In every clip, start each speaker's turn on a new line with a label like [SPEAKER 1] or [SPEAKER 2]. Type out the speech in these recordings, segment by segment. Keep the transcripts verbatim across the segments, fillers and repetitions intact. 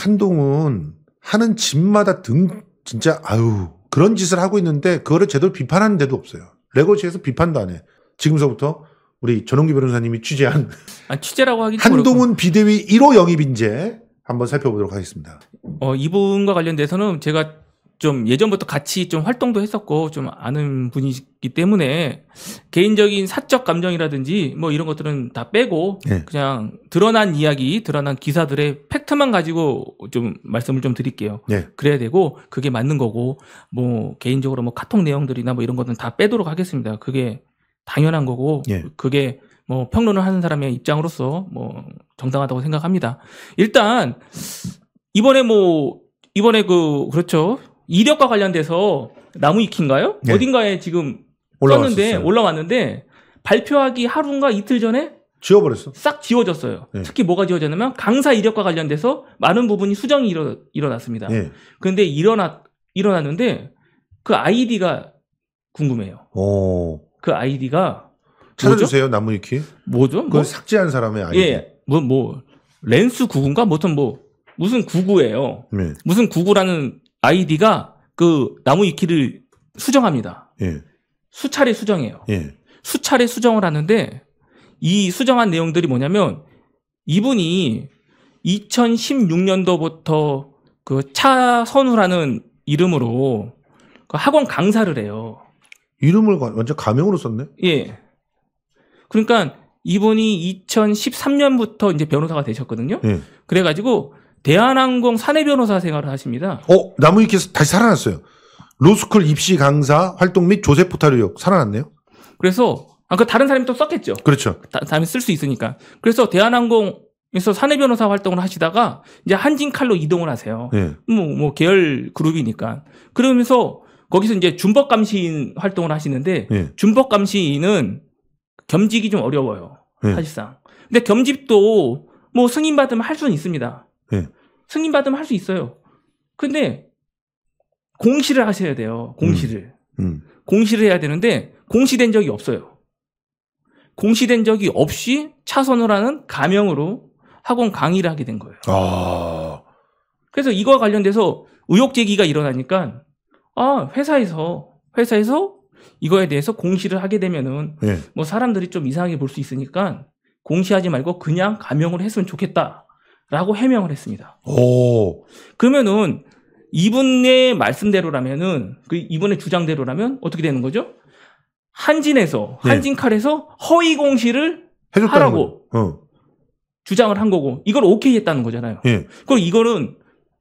[SPEAKER 1] 한동훈 하는 짓마다 등 진짜 아유 그런 짓을 하고 있는데 그거를 제대로 비판하는 데도 없어요. 레거시에서 비판도 안 해. 지금서부터 우리 전홍기 변호사님이 취재한
[SPEAKER 2] 아, 취재라고 하긴
[SPEAKER 1] 한동훈
[SPEAKER 2] 어렵고.
[SPEAKER 1] 비대위 일 호 영입 인재 한번 살펴보도록 하겠습니다.
[SPEAKER 2] 어, 이분과 관련돼서는 제가 좀 예전부터 같이 좀 활동도 했었고 좀 아는 분이기 때문에 개인적인 사적 감정이라든지 뭐 이런 것들은 다 빼고
[SPEAKER 1] 네.
[SPEAKER 2] 그냥 드러난 이야기, 드러난 기사들의 팩트만 가지고 좀 말씀을 좀 드릴게요.
[SPEAKER 1] 네.
[SPEAKER 2] 그래야 되고 그게 맞는 거고 뭐 개인적으로 뭐 카톡 내용들이나 뭐 이런 것은 다 빼도록 하겠습니다. 그게 당연한 거고
[SPEAKER 1] 네.
[SPEAKER 2] 그게 뭐 평론을 하는 사람의 입장으로서 뭐 정당하다고 생각합니다. 일단 이번에 뭐 이번에 그 그렇죠. 이력과 관련돼서 나무위키인가요?
[SPEAKER 1] 네.
[SPEAKER 2] 어딘가에 지금
[SPEAKER 1] 올라왔었어요.
[SPEAKER 2] 썼는데 올라왔는데 발표하기 하루인가 이틀 전에
[SPEAKER 1] 지워버렸어.
[SPEAKER 2] 싹 지워졌어요.
[SPEAKER 1] 네.
[SPEAKER 2] 특히 뭐가 지워졌냐면 강사 이력과 관련돼서 많은 부분이 수정이 일어, 일어났습니다.
[SPEAKER 1] 네.
[SPEAKER 2] 그런데 일어났 일어났는데 그 아이디가 궁금해요.
[SPEAKER 1] 오.
[SPEAKER 2] 그 아이디가
[SPEAKER 1] 찾아주세요. 나무위키.
[SPEAKER 2] 뭐죠?
[SPEAKER 1] 그걸
[SPEAKER 2] 뭐?
[SPEAKER 1] 삭제한 사람의 아이디.
[SPEAKER 2] 예, 뭐 뭐 렌스 구구인가? 뭐든 뭐 무슨 구구예요.
[SPEAKER 1] 네.
[SPEAKER 2] 무슨 구구라는 아이디가 그 나무위키를 수정합니다.
[SPEAKER 1] 예.
[SPEAKER 2] 수차례 수정해요.
[SPEAKER 1] 예.
[SPEAKER 2] 수차례 수정을 하는데 이 수정한 내용들이 뭐냐면 이분이 이천십육 년도부터 그 차선우라는 이름으로 그 학원 강사를 해요.
[SPEAKER 1] 이름을 완전 가명으로 썼네.
[SPEAKER 2] 예. 그러니까 이분이 이천십삼 년부터 이제 변호사가 되셨거든요.
[SPEAKER 1] 예.
[SPEAKER 2] 그래가지고 대한항공 사내 변호사 생활을 하십니다.
[SPEAKER 1] 어, 나무위키에서 다시 살아났어요. 로스쿨 입시 강사 활동 및 조세 포탈 의혹 살아났네요.
[SPEAKER 2] 그래서 아, 그 다른 사람이 또 썼겠죠.
[SPEAKER 1] 그렇죠.
[SPEAKER 2] 다, 다음에 쓸 수 있으니까. 그래서 대한항공에서 사내 변호사 활동을 하시다가 이제 한진칼로 이동을 하세요.
[SPEAKER 1] 예.
[SPEAKER 2] 뭐, 뭐 계열 그룹이니까. 그러면서 거기서 이제 준법감시인 활동을 하시는데
[SPEAKER 1] 예.
[SPEAKER 2] 준법감시인은 겸직이 좀 어려워요.
[SPEAKER 1] 예.
[SPEAKER 2] 사실상. 근데 겸직도 뭐 승인 받으면 할 수는 있습니다.
[SPEAKER 1] 예.
[SPEAKER 2] 승인 받으면 할 수 있어요. 근데 공시를 하셔야 돼요. 공시를.
[SPEAKER 1] 음. 음.
[SPEAKER 2] 공시를 해야 되는데 공시된 적이 없어요. 공시된 적이 없이 차선우라는 가명으로 학원 강의를 하게 된 거예요.
[SPEAKER 1] 아.
[SPEAKER 2] 그래서 이거와 관련돼서 의혹 제기가 일어나니까 아, 회사에서 회사에서 이거에 대해서 공시를 하게 되면은
[SPEAKER 1] 예.
[SPEAKER 2] 뭐 사람들이 좀 이상하게 볼 수 있으니까 공시하지 말고 그냥 가명으로 했으면 좋겠다라고 해명을 했습니다.
[SPEAKER 1] 오.
[SPEAKER 2] 그러면은 이분의 말씀대로라면은 그 이분의 주장대로라면 어떻게 되는 거죠? 한진에서
[SPEAKER 1] 네.
[SPEAKER 2] 한진칼에서 허위 공시를
[SPEAKER 1] 해줬다는
[SPEAKER 2] 하라고
[SPEAKER 1] 거. 어.
[SPEAKER 2] 주장을 한 거고 이걸 오케이 했다는 거잖아요.
[SPEAKER 1] 예.
[SPEAKER 2] 그리고 이거는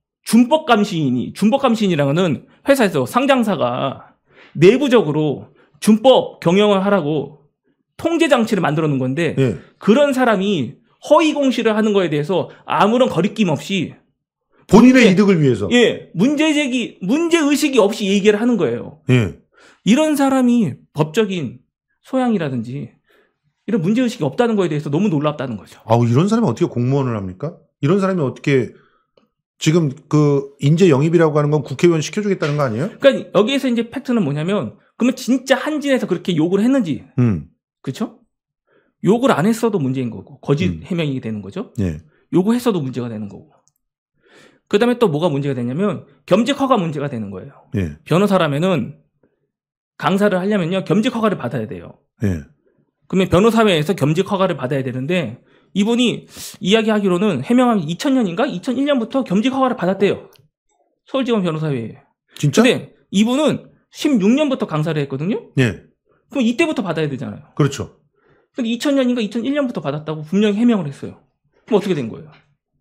[SPEAKER 2] 준법감시인이 준법감시인이라는 거는 회사에서 상장사가 내부적으로 준법 경영을 하라고 통제 장치를 만들어 놓은 건데
[SPEAKER 1] 예.
[SPEAKER 2] 그런 사람이 허위 공시를 하는 거에 대해서 아무런 거리낌 없이
[SPEAKER 1] 본인의
[SPEAKER 2] 문제,
[SPEAKER 1] 이득을 위해서.
[SPEAKER 2] 예, 문제 제기, 문제 의식이 없이 얘기를 하는 거예요.
[SPEAKER 1] 예.
[SPEAKER 2] 이런 사람이 법적인 소양이라든지 이런 문제 의식이 없다는 거에 대해서 너무 놀랍다는 거죠.
[SPEAKER 1] 아우, 이런 사람이 어떻게 공무원을 합니까? 이런 사람이 어떻게 지금 그 인재 영입이라고 하는 건 국회의원 시켜주겠다는 거 아니에요?
[SPEAKER 2] 그러니까 여기에서 이제 팩트는 뭐냐면 그러면 진짜 한진에서 그렇게 욕을 했는지,
[SPEAKER 1] 음.
[SPEAKER 2] 그렇죠? 욕을 안 했어도 문제인 거고 거짓
[SPEAKER 1] 음.
[SPEAKER 2] 해명이 되는 거죠.
[SPEAKER 1] 예.
[SPEAKER 2] 욕을 했어도 문제가 되는 거고. 그다음에 또 뭐가 문제가 되냐면 겸직 허가 문제가 되는 거예요.
[SPEAKER 1] 예.
[SPEAKER 2] 변호사라면은 강사를 하려면요 겸직 허가를 받아야 돼요.
[SPEAKER 1] 예.
[SPEAKER 2] 그러면 변호사회에서 겸직 허가를 받아야 되는데 이분이 이야기하기로는 해명하기 이천 년인가 이천일 년부터 겸직 허가를 받았대요. 서울지검 변호사회에.
[SPEAKER 1] 진짜?
[SPEAKER 2] 근데 이분은 십육 년부터 강사를 했거든요.
[SPEAKER 1] 예.
[SPEAKER 2] 그럼 이때부터 받아야 되잖아요.
[SPEAKER 1] 그렇죠.
[SPEAKER 2] 근데 이천 년인가 이천일 년부터 받았다고 분명히 해명을 했어요. 그럼 어떻게 된 거예요?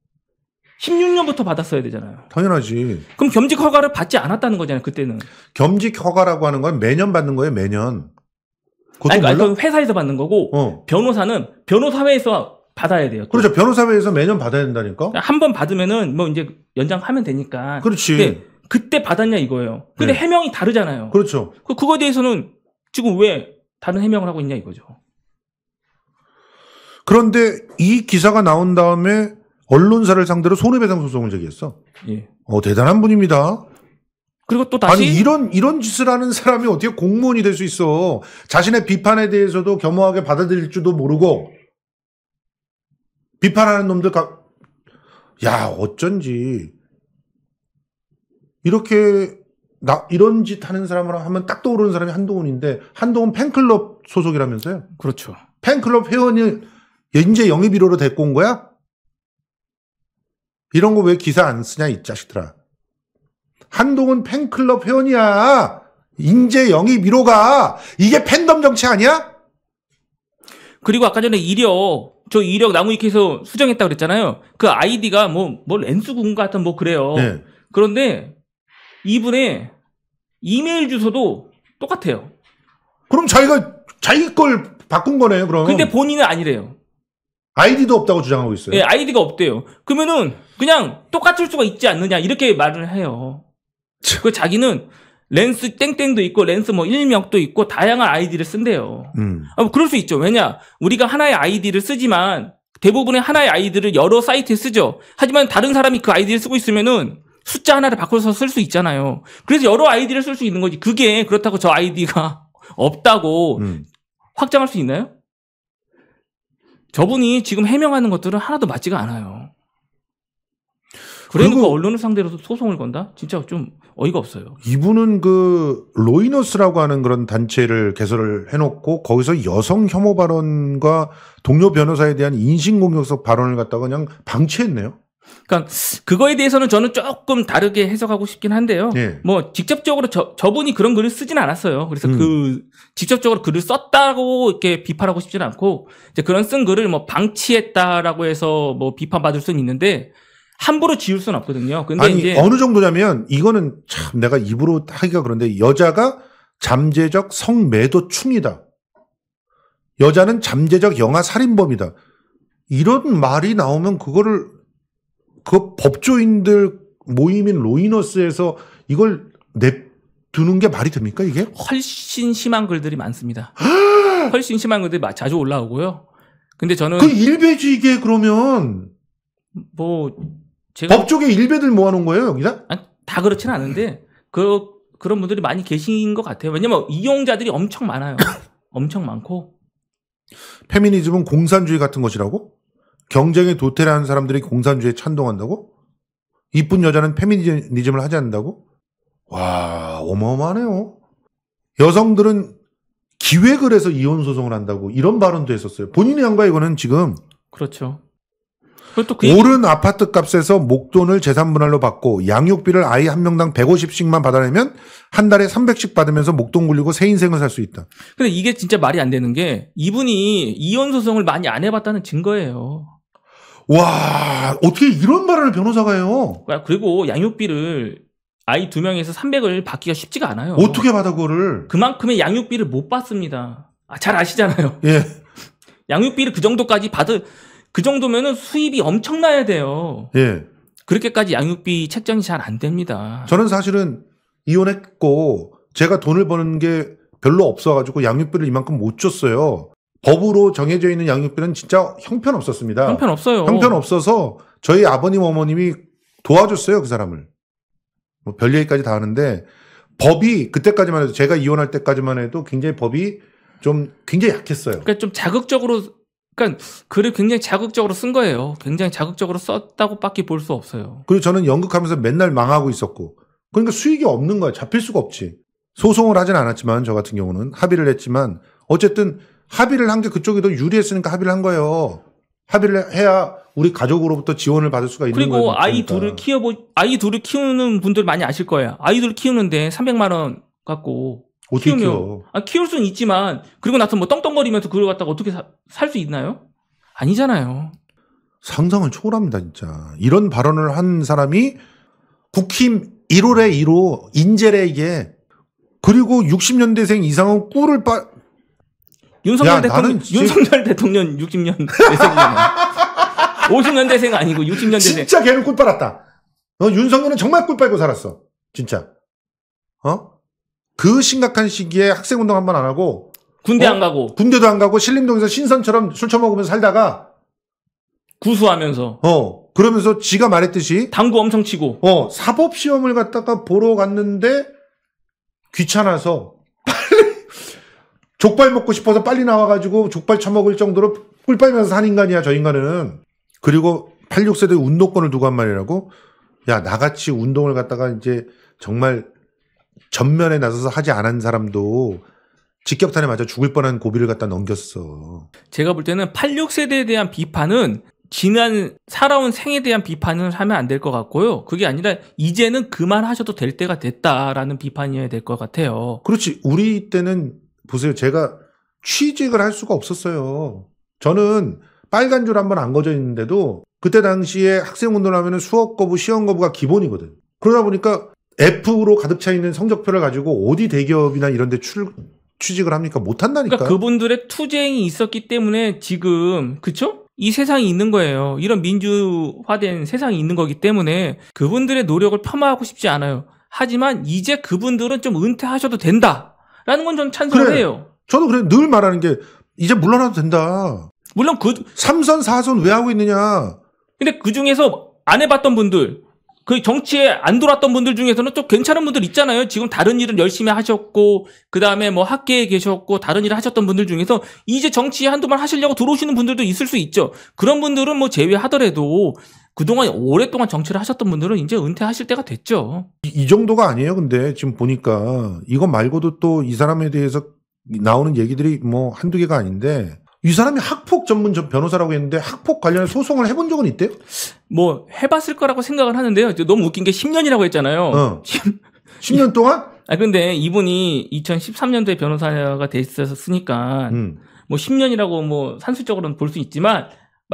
[SPEAKER 2] 십육 년부터 받았어야 되잖아요.
[SPEAKER 1] 당연하지.
[SPEAKER 2] 그럼 겸직 허가를 받지 않았다는 거잖아요. 그때는.
[SPEAKER 1] 겸직 허가라고 하는 건 매년 받는 거예요. 매년. 그것도
[SPEAKER 2] 아니, 그러니까
[SPEAKER 1] 몰라?
[SPEAKER 2] 그건 회사에서 받는 거고
[SPEAKER 1] 어.
[SPEAKER 2] 변호사는 변호사회에서 받아야 돼요. 또.
[SPEAKER 1] 그렇죠. 변호사회에서 매년 받아야 된다니까.
[SPEAKER 2] 한 번 받으면은 뭐 이제 연장하면 되니까.
[SPEAKER 1] 그렇지.
[SPEAKER 2] 근데 그때 받았냐 이거예요. 근데
[SPEAKER 1] 네.
[SPEAKER 2] 해명이 다르잖아요.
[SPEAKER 1] 그렇죠.
[SPEAKER 2] 그 그거에 대해서는 지금 왜 다른 해명을 하고 있냐 이거죠.
[SPEAKER 1] 그런데 이 기사가 나온 다음에 언론사를 상대로 손해배상 소송을 제기했어.
[SPEAKER 2] 예.
[SPEAKER 1] 어, 대단한 분입니다.
[SPEAKER 2] 그리고 또 다시
[SPEAKER 1] 아니, 이런, 이런 짓을 하는 사람이 어떻게 공무원이 될 수 있어. 자신의 비판에 대해서도 겸허하게 받아들일 줄도 모르고, 비판하는 놈들, 가... 야, 어쩐지 이렇게 나 이런 짓 하는 사람을 하면 딱 떠오르는 사람이 한동훈인데 한동훈 팬클럽 소속이라면서요?
[SPEAKER 2] 그렇죠.
[SPEAKER 1] 팬클럽 회원이 이제 영입 일 호로 데리고 온 거야? 이런 거 왜 기사 안 쓰냐 이 자식들아. 한동훈 팬클럽 회원이야. 인재 영입 일 호가. 이게 팬덤 정치 아니야?
[SPEAKER 2] 그리고 아까 전에 이력, 저 이력 나무위키에서 수정했다고 그랬잖아요. 그 아이디가 뭐, 뭐 렌스군 같은 뭐 그래요.
[SPEAKER 1] 네.
[SPEAKER 2] 그런데 이분의 이메일 주소도 똑같아요.
[SPEAKER 1] 그럼 자기가 자기 걸 바꾼 거네요, 그럼.
[SPEAKER 2] 근데 본인은 아니래요.
[SPEAKER 1] 아이디도 없다고 주장하고 있어요.
[SPEAKER 2] 예, 아이디가 없대요. 그러면은 그냥 똑같을 수가 있지 않느냐 이렇게 말을 해요. 그 자기는 렌스 땡땡도 있고 렌스 뭐 일명도 있고 다양한 아이디를 쓴대요.
[SPEAKER 1] 음.
[SPEAKER 2] 아, 뭐 그럴 수 있죠. 왜냐 우리가 하나의 아이디를 쓰지만 대부분의 하나의 아이디를 여러 사이트에 쓰죠. 하지만 다른 사람이 그 아이디를 쓰고 있으면은 숫자 하나를 바꿔서 쓸 수 있잖아요. 그래서 여러 아이디를 쓸 수 있는 거지. 그게 그렇다고 저 아이디가 없다고
[SPEAKER 1] 음.
[SPEAKER 2] 확장할 수 있나요? 저분이 지금 해명하는 것들은 하나도 맞지가 않아요. 그래놓고
[SPEAKER 1] 그리고
[SPEAKER 2] 언론을 상대로 소송을 건다? 진짜 좀 어이가 없어요.
[SPEAKER 1] 이분은 그 로이너스라고 하는 그런 단체를 개설을 해놓고 거기서 여성 혐오 발언과 동료 변호사에 대한 인신공격성 발언을 갖다가 그냥 방치했네요.
[SPEAKER 2] 그러니까 그거에 대해서는 저는 조금 다르게 해석하고 싶긴 한데요.
[SPEAKER 1] 예.
[SPEAKER 2] 뭐 직접적으로 저, 저분이 그런 글을 쓰진 않았어요. 그래서
[SPEAKER 1] 음.
[SPEAKER 2] 그 직접적으로 글을 썼다고 이렇게 비판하고 싶지는 않고 이제 그런 쓴 글을 뭐 방치했다라고 해서 뭐 비판받을 수는 있는데 함부로 지울 수는 없거든요. 근데
[SPEAKER 1] 아니
[SPEAKER 2] 이제
[SPEAKER 1] 어느 정도냐면 이거는 참 내가 입으로 하기가 그런데 여자가 잠재적 성매도충이다. 여자는 잠재적 영아 살인범이다. 이런 말이 나오면 그거를 그 법조인들 모임인 로이너스에서 이걸 냅두는 게 말이 됩니까 이게?
[SPEAKER 2] 훨씬 심한 글들이 많습니다. 훨씬 심한 글들이 자주 올라오고요. 근데 저는
[SPEAKER 1] 그 일배지 이게 그러면
[SPEAKER 2] 뭐 제가
[SPEAKER 1] 법조계 일배들 모아놓은 거예요 여기다?
[SPEAKER 2] 아니, 다 그렇지는 않은데 그 그런 분들이 많이 계신 것 같아요. 왜냐면 이용자들이 엄청 많아요. 엄청 많고
[SPEAKER 1] 페미니즘은 공산주의 같은 것이라고? 경쟁에 도태하는 사람들이 공산주의에 찬동한다고? 이쁜 여자는 페미니즘을 하지 않는다고? 와, 어마어마하네요. 여성들은 기획을 해서 이혼 소송을 한다고 이런 발언도 했었어요. 본인이 한 거야 이거는 지금.
[SPEAKER 2] 그렇죠. 그것도 그 얘기-
[SPEAKER 1] 오른 아파트 값에서 목돈을 재산분할로 받고 양육비를 아이 한 명당 백오십씩만 받아내면 한 달에 삼백씩 받으면서 목돈 굴리고 새 인생을 살 수 있다.
[SPEAKER 2] 근데 이게 진짜 말이 안 되는 게 이분이 이혼 소송을 많이 안 해봤다는 증거예요.
[SPEAKER 1] 와, 어떻게 이런 발언을 변호사가 해요?
[SPEAKER 2] 그리고 양육비를 아이 두 명에서 삼백을 받기가 쉽지가 않아요.
[SPEAKER 1] 어떻게 받아 그거를?
[SPEAKER 2] 그만큼의 양육비를 못 받습니다. 아, 잘 아시잖아요.
[SPEAKER 1] 예.
[SPEAKER 2] 양육비를 그 정도까지 받을 그 정도면은 수입이 엄청나야 돼요.
[SPEAKER 1] 예.
[SPEAKER 2] 그렇게까지 양육비 책정이 잘 안 됩니다.
[SPEAKER 1] 저는 사실은 이혼했고 제가 돈을 버는 게 별로 없어가지고 양육비를 이만큼 못 줬어요. 법으로 정해져 있는 양육비는 진짜 형편없었습니다.
[SPEAKER 2] 형편없어요.
[SPEAKER 1] 형편없어서 저희 아버님 어머님이 도와줬어요 그 사람을. 뭐 별 얘기까지 다 하는데 법이 그때까지만 해도 제가 이혼할 때까지만 해도 굉장히 법이 좀 굉장히 약했어요.
[SPEAKER 2] 그러니까 좀 자극적으로 그러니까 글을 굉장히 자극적으로 쓴 거예요. 굉장히 자극적으로 썼다고밖에 볼 수 없어요.
[SPEAKER 1] 그리고 저는 연극하면서 맨날 망하고 있었고 그러니까 수익이 없는 거야. 잡힐 수가 없지. 소송을 하진 않았지만 저 같은 경우는 합의를 했지만 어쨌든 합의를 한 게 그쪽이 더 유리했으니까 합의를 한 거예요. 합의를 해야 우리 가족으로부터 지원을 받을 수가 있는 거예요.
[SPEAKER 2] 그리고 아이 둘을 키워보 아이 둘을 키우는 분들 많이 아실 거예요. 아이 둘 키우는데 삼백만 원 갖고
[SPEAKER 1] 어떻게
[SPEAKER 2] 키우면
[SPEAKER 1] 키워?
[SPEAKER 2] 아, 키울 수는 있지만 그리고 나서 뭐 떵떵거리면서 그걸 갖다가 어떻게 살 수 있나요? 아니잖아요.
[SPEAKER 1] 상상을 초월합니다 진짜. 이런 발언을 한 사람이 국힘 일호래 일호 인재래 이게. 그리고 육십 년대생 이상은 꿀을 빠
[SPEAKER 2] 윤석열
[SPEAKER 1] 야,
[SPEAKER 2] 대통령
[SPEAKER 1] 나는 지-
[SPEAKER 2] 윤석열 대통령 육십 년 대생이잖아요. 오십 년대생 아니고 육십 년대생.
[SPEAKER 1] 진짜 걔는 꿀 빨았다. 어, 윤석열은 정말 꿀 빨고 살았어. 진짜. 어? 그 심각한 시기에 학생운동 한 번 안 하고
[SPEAKER 2] 군대
[SPEAKER 1] 어?
[SPEAKER 2] 안 가고
[SPEAKER 1] 군대도 안 가고 신림동에서 신선처럼 술 처먹으면서 살다가
[SPEAKER 2] 구수하면서
[SPEAKER 1] 어 그러면서 지가 말했듯이
[SPEAKER 2] 당구 엄청 치고
[SPEAKER 1] 어 사법시험을 갖다가 보러 갔는데 귀찮아서 빨리 족발 먹고 싶어서 빨리 나와가지고 족발 처먹을 정도로 꿀 빨면서 산 인간이야 저 인간은. 그리고 팔십육 세대 운동권을 두고 한 말이라고? 야, 나같이 운동을 갖다가 이제 정말 전면에 나서서 하지 않은 사람도 직격탄에 맞아 죽을 뻔한 고비를 갖다 넘겼어.
[SPEAKER 2] 제가 볼 때는 팔십육 세대에 대한 비판은 지난 살아온 생에 대한 비판을 하면 안 될 것 같고요. 그게 아니라 이제는 그만하셔도 될 때가 됐다라는 비판이어야 될 것 같아요.
[SPEAKER 1] 그렇지. 우리 때는 보세요. 제가 취직을 할 수가 없었어요. 저는 빨간 줄 한번 안 거져 있는데도 그때 당시에 학생운동을 하면 수업 거부, 시험 거부가 기본이거든. 그러다 보니까 F로 가득 차 있는 성적표를 가지고 어디 대기업이나 이런 데 출, 취직을 합니까? 못 한다니까.
[SPEAKER 2] 그러니까 그분들의 투쟁이 있었기 때문에 지금 그쵸? 이 세상이 있는 거예요. 이런 민주화된 세상이 있는 거기 때문에 그분들의 노력을 폄하하고 싶지 않아요. 하지만 이제 그분들은 좀 은퇴하셔도 된다라는 건 전 찬성을
[SPEAKER 1] 그래.
[SPEAKER 2] 해요.
[SPEAKER 1] 저도 그래 늘 말하는 게 이제 물러나도 된다.
[SPEAKER 2] 물론 그
[SPEAKER 1] 삼 선, 사 선 왜 하고 있느냐.
[SPEAKER 2] 근데 그 중에서 안 해봤던 분들, 그 정치에 안 돌았던 분들 중에서는 좀 괜찮은 분들 있잖아요. 지금 다른 일은 열심히 하셨고, 그 다음에 뭐 학계에 계셨고, 다른 일을 하셨던 분들 중에서 이제 정치에 한두 번 하시려고 들어오시는 분들도 있을 수 있죠. 그런 분들은 뭐 제외하더라도 그동안 오랫동안 정치를 하셨던 분들은 이제 은퇴하실 때가 됐죠.
[SPEAKER 1] 이, 이 정도가 아니에요. 근데 지금 보니까 이거 말고도 또 이 사람에 대해서 나오는 얘기들이 뭐 한두 개가 아닌데 이 사람이 학폭 전문 변호사라고 했는데 학폭 관련해 소송을 해본 적은 있대요?
[SPEAKER 2] 뭐 해봤을 거라고 생각을 하는데요. 너무 웃긴 게 십 년이라고 했잖아요.
[SPEAKER 1] 어. 십 년 동안?
[SPEAKER 2] 아 근데 이분이 이천십삼 년도에 변호사가 됐었으니까
[SPEAKER 1] 음.
[SPEAKER 2] 뭐 십 년이라고 뭐 산술적으로는 볼 수 있지만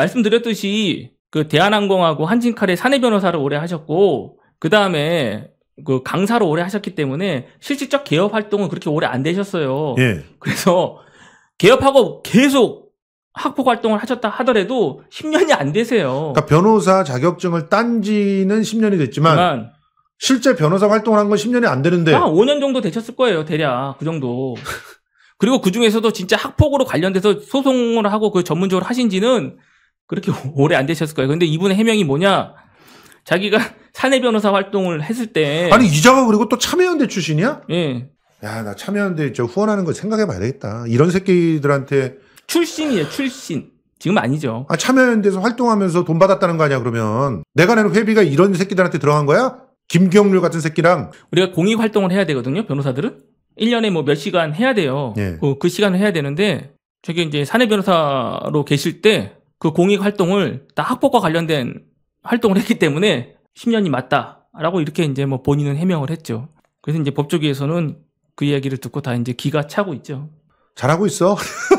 [SPEAKER 2] 말씀드렸듯이 그 대한항공하고 한진칼의 사내 변호사를 오래 하셨고 그 다음에 그 강사로 오래 하셨기 때문에 실질적 개업 활동은 그렇게 오래 안 되셨어요.
[SPEAKER 1] 예.
[SPEAKER 2] 그래서 개업하고 계속 학폭 활동을 하셨다 하더라도 십 년이 안 되세요.
[SPEAKER 1] 그러니까 변호사 자격증을 딴 지는 십 년이 됐지만
[SPEAKER 2] 하지만
[SPEAKER 1] 실제 변호사 활동을 한 건 십 년이 안 되는데
[SPEAKER 2] 한 오 년 정도 되셨을 거예요. 대략 그 정도. 그리고 그 중에서도 진짜 학폭으로 관련돼서 소송을 하고 그 전문적으로 하신 지는 그렇게 오래 안 되셨을 거예요. 근데 이분의 해명이 뭐냐? 자기가 사내 변호사 활동을 했을 때
[SPEAKER 1] 아니 이자가 그리고 또 참여연대 출신이야?
[SPEAKER 2] 예.
[SPEAKER 1] 야, 나 참여연대 저 후원하는 거 생각해 봐야 되겠다. 이런 새끼들한테
[SPEAKER 2] 출신이에요. 출신. 지금 아니죠.
[SPEAKER 1] 아, 참여연대에서 활동하면서 돈 받았다는 거 아니야, 그러면. 내가 내는 회비가 이런 새끼들한테 들어간 거야? 김경률 같은 새끼랑.
[SPEAKER 2] 우리가 공익 활동을 해야 되거든요. 변호사들은. 일 년에 뭐 몇 시간 해야 돼요.
[SPEAKER 1] 예.
[SPEAKER 2] 그, 그 시간을 해야 되는데 저기 이제 사내 변호사로 계실 때 그 공익 활동을 다 학폭과 관련된 활동을 했기 때문에 십 년이 맞다라고 이렇게 이제 뭐 본인은 해명을 했죠. 그래서 이제 법조계에서는 그 이야기를 듣고 다 이제 기가 차고 있죠.
[SPEAKER 1] 잘하고 있어.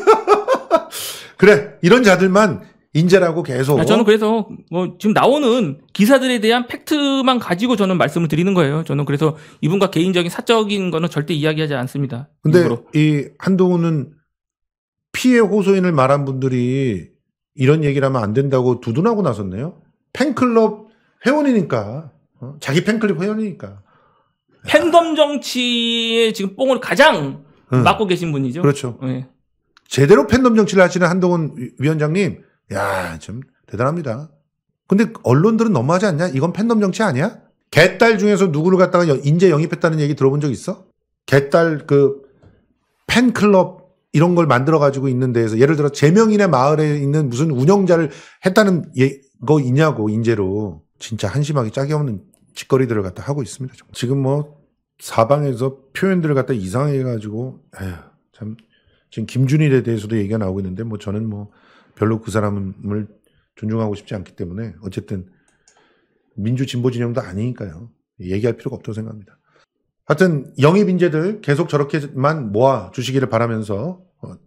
[SPEAKER 1] 그래, 이런 자들만 인재라고 계속.
[SPEAKER 2] 아, 저는 그래서 뭐 지금 나오는 기사들에 대한 팩트만 가지고 저는 말씀을 드리는 거예요. 저는 그래서 이분과 개인적인 사적인 거는 절대 이야기하지 않습니다.
[SPEAKER 1] 근데
[SPEAKER 2] 일부러.
[SPEAKER 1] 이 한동훈은 피해 호소인을 말한 분들이 이런 얘기를 하면 안 된다고 두둔하고 나섰네요. 팬클럽 회원이니까. 어? 자기 팬클럽 회원이니까.
[SPEAKER 2] 팬덤 정치에 지금 뽕을 가장
[SPEAKER 1] 응.
[SPEAKER 2] 맡고 계신 분이죠.
[SPEAKER 1] 그렇죠.
[SPEAKER 2] 네.
[SPEAKER 1] 제대로 팬덤 정치를 하시는 한동훈 위원장님, 야, 좀 대단합니다. 근데 언론들은 너무하지 않냐? 이건 팬덤 정치 아니야? 개딸 중에서 누구를 갖다가 인재 영입했다는 얘기 들어본 적 있어? 개딸 그 팬클럽 이런 걸 만들어가지고 있는 데에서 예를 들어 제명인의 마을에 있는 무슨 운영자를 했다는 예, 거 있냐고 인재로. 진짜 한심하게 짝이 없는 짓거리들을 갖다 하고 있습니다. 지금 뭐 사방에서 표현들을 갖다 이상하게 해가지고 에휴, 참 지금 김준일에 대해서도 얘기가 나오고 있는데 뭐 저는 뭐 별로 그 사람을 존중하고 싶지 않기 때문에 어쨌든 민주 진보 진영도 아니니까요. 얘기할 필요가 없다고 생각합니다. 하여튼 영입 인재들 계속 저렇게만 모아 주시기를 바라면서